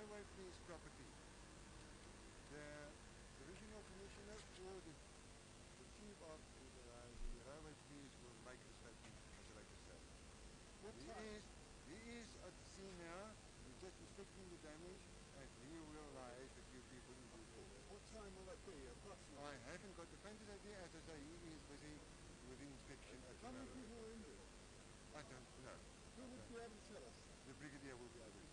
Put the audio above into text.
railway police property. The divisional commissioner or the chief of the railway police will make a statement at a later stage. He is at the scene now. He's just inspecting the damage, and he will liaise with you people in due course. What time will that be, approximately? I haven't got the faintest idea. As I say, he is busy with the inspection at the How many railway. people are injured? I don't know. Who would be able to tell us? The brigadier will be able to.